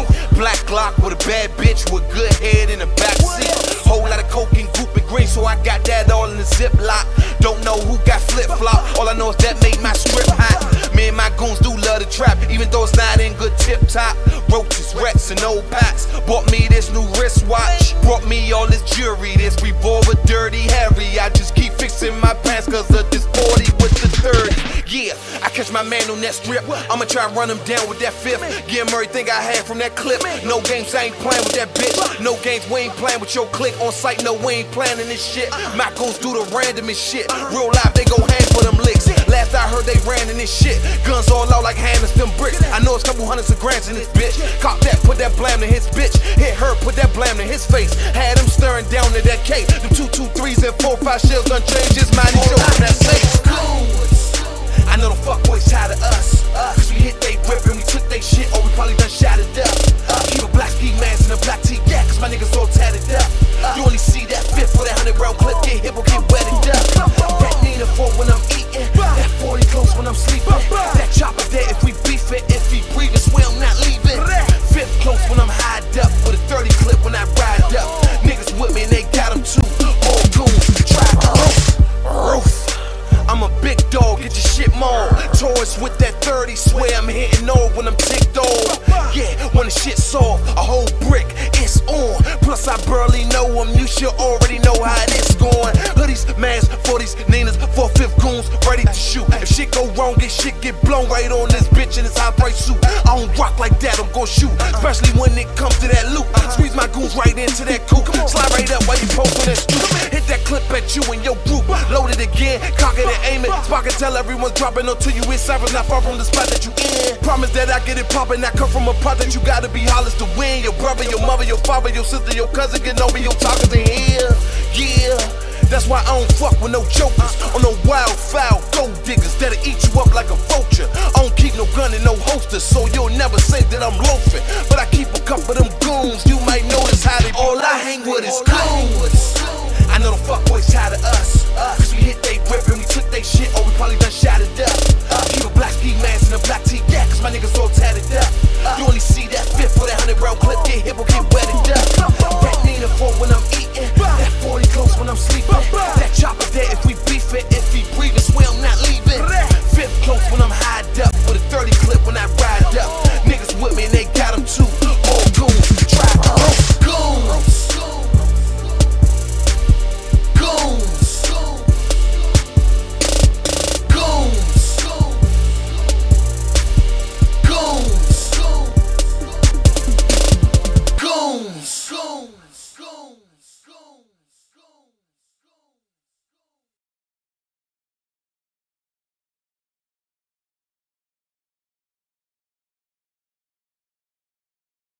Black Glock with a bad bitch with good head in the backseat. Whole lot of coke and goop and green, so I got that all in the Ziploc. Don't know who got flip-flop, all I know is that made my strip hot. Me and my goons do love to trap, even though it's not in good tip-top. Roaches, rats, and old packs. Bought me this new wristwatch, brought me all this jewelry, this revolver dirty Harry. I just keep fixing my pants cause of this 40 with the 30. Yeah, I catch my man on that strip, I'ma try and run him down with that fifth. Give him everything I had from that clip. No games, I ain't playing with that bitch. No games, we ain't playing with your clique. On site, no, we ain't planning this shit. My goons do the randomest shit. Real life, they go hang for them licks. Last I heard, they ran in this shit. Guns all out like hammers, them bricks. I know it's a couple hundreds of grams in this bitch. Cop that, put that blam in his bitch. Hit her, put that blam in his face. Had him staring down to that K. Them 223s and 4-5 shells done changed his mind. He's showing that safe. I know the fuckboys tired of us, cause we hit they whip and we took they shit, or we probably done shot it up. Keep a black ski mask and a black tee, yeah, cause my niggas all tatted up. You only see that fifth for that 100-round clip, get hip or get wetted up. That Nina 4 when I'm eating, that 40 close when I'm sleeping. That chopper there if we beefing, if he breathing, swear I'm not leaving. Fifth close when I'm high up, with a 30 clip when I ride up. Niggas with me and they got them too, all goons, try roof. I'm a big dog, get your shit mauled. Taurus with that 30, swear I'm hitting all when I'm ticked off. Yeah, when the shit's soft, a whole brick, it's on. Plus I barely know him, you should already know how this going. Hoodies, masks, 40s, Ninas, 4/5 goons, ready to shoot. If shit go wrong, this shit get blown right on this bitch in this high price suit. I don't rock like that, I'm gon' shoot, especially when it comes to that loot. Squeeze my goons right into that coupe, slide right up while you post on that stoop. Hit that clip at you and your group, load it again, cock it and aim it. Spark and tell everyone's dropping onto you. It's cyphers not far from the spot that you in. Promise that I get it poppin'. I come from a pot that you gotta be hollis to win. Your brother, your mother, your father, your sister, your cousin, get over your talkers in here. Yeah, that's why I don't fuck with no jokers or no wild foul gold diggers that'll eat you up like a vulture. I don't keep no gun and no holster, so you'll never say that I'm loafing. But I keep a couple of them goons. You might notice how they all I hang with is goons. I know the fuckboys tired of us, cause we hit they whip and we took they shit, or we probably done shot it up. Keep a black ski mask and a black tee, yeah, cause my niggas all tatted up. You only see that fifth for that 100-round clip, get hip or get wet.